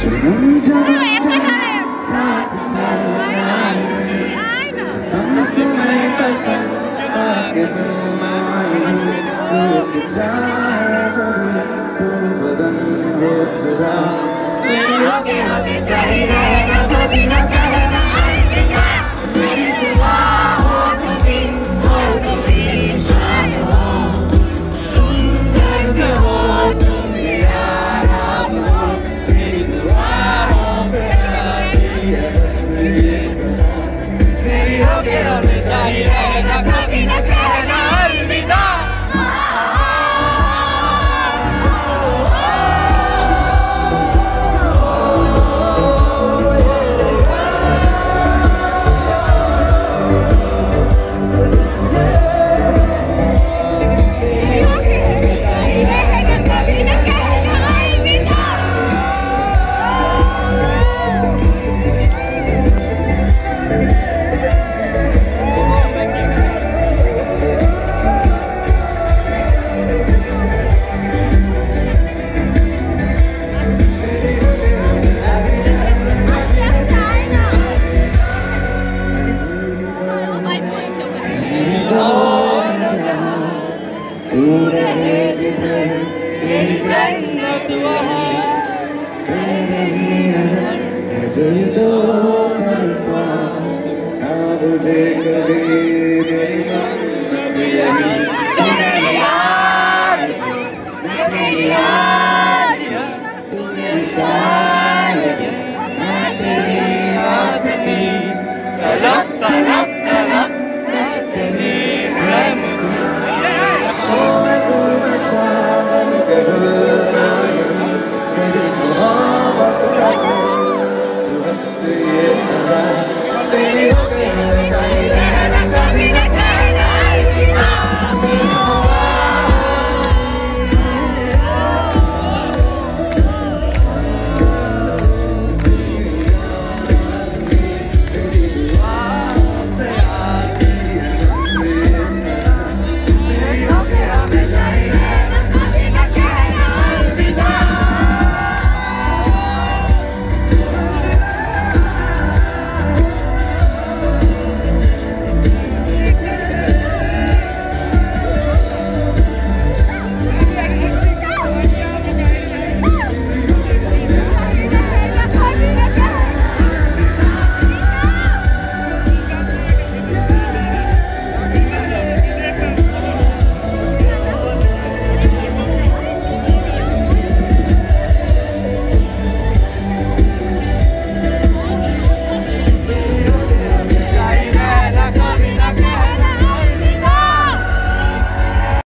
साथ चलना संग में कसम आके तुम रुक जाए तू बदन हो चुरा मेरे होके हमेशा ही रहेगा कभी न कहना अलविदा मेरी सुबह हो कभी शाम हो तुम दर्द हो तुम आराम हो मेरी जुबानों से आती है बस ये सदा मेरी होके हमेशा ही रहेगा कभी न कहना अलविदा मेरी जन्नत वहाँ जो दो तरफा था मुझे कभी मेरी मन्नत यही